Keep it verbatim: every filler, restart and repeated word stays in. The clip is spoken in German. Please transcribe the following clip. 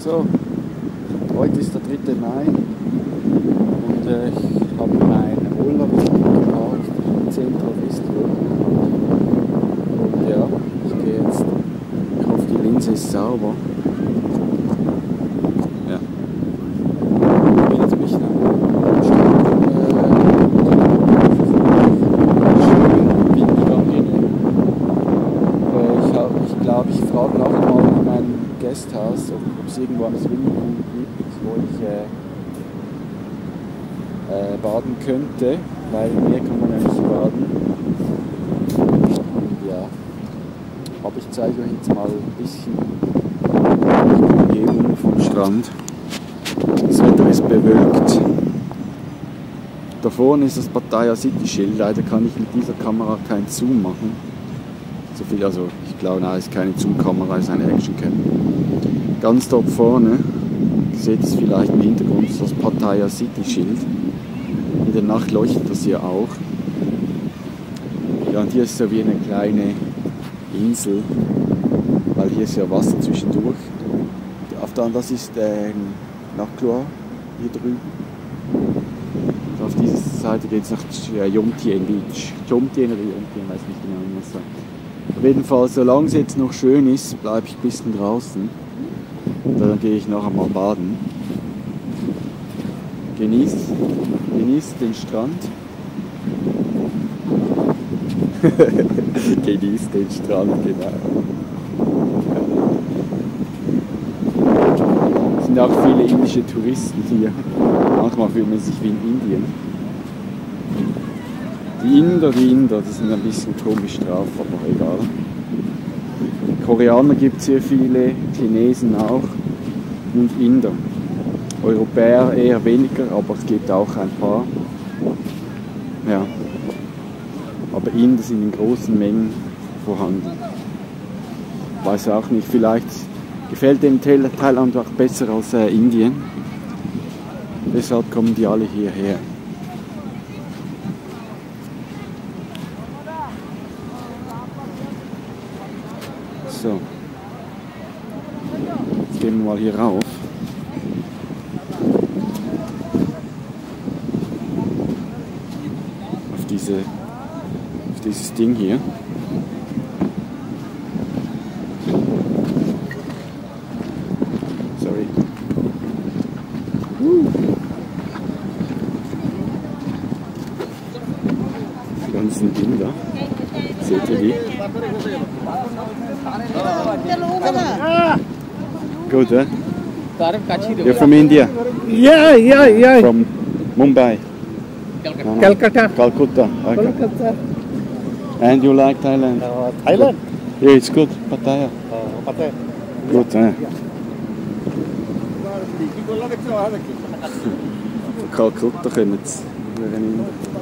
So, heute ist der dritte Mai und äh, ich habe meinen Urlaub geparkt im Central Festival. Und ja, ich gehe jetzt, ich hoffe die Linse ist sauber. Ja. Ich bin jetzt ein bisschen am Strand, äh, Windgang gehen. Äh, ich, hab, ich glaube, ich frage nachher mal in meinem Gasthaus, ob es irgendwo einen Swimmingpool gibt, wo ich äh, äh, baden könnte, weil im Meer kann man ja nicht baden. Und ja, aber ich zeige euch jetzt mal ein bisschen die Umgebung vom Strand. Das Wetter ist bewölkt. Da vorne ist das Pattaya City Schild, leider kann ich mit dieser Kamera keinen Zoom machen. So viel, also ich glaube, nein, es ist keine Zoom-Kamera, es ist eine Action-Cam. Ganz dort vorne, ihr seht es vielleicht im Hintergrund, ist das Pattaya City Schild. In der Nacht leuchtet das hier auch. Ja, und hier ist so wie eine kleine Insel, weil hier ist ja Wasser zwischendurch. Auf der anderen, das ist äh, Naklua, hier drüben. Und auf dieser Seite geht es nach äh, Jomtien Beach. Jomtien oder Jomtien, weiß nicht genau, wie man es sagt. Auf jeden Fall, solange es jetzt noch schön ist, bleibe ich ein bisschen draußen. Und dann gehe ich nachher mal baden. Genießt, genießt den Strand. Genießt den Strand, genau. Es sind auch viele indische Touristen hier. Manchmal fühlt man sich wie in Indien. Die Inder, die Inder, die sind ein bisschen komisch drauf, aber egal. Koreaner gibt es sehr viele, Chinesen auch und Inder. Europäer eher weniger, aber es gibt auch ein paar. Ja. Aber Inder sind in großen Mengen vorhanden. Weiß auch nicht, vielleicht gefällt dem Thailand auch besser als äh, Indien. Deshalb kommen die alle hierher. So, jetzt gehen wir mal hier rauf. Auf, diese, auf dieses Ding hier. Sorry. Uh. Die ganzen Inder. Seht ihr die? Good, eh? You're from India? Yeah, yeah, yeah. From Mumbai? Calcutta. Calcutta. Calcutta. Okay. Calcutta. And you like Thailand? Uh, Thailand? Yeah, it's good. Pattaya. Uh, Pattaya. Good, eh? Von Calcutta kommen sie.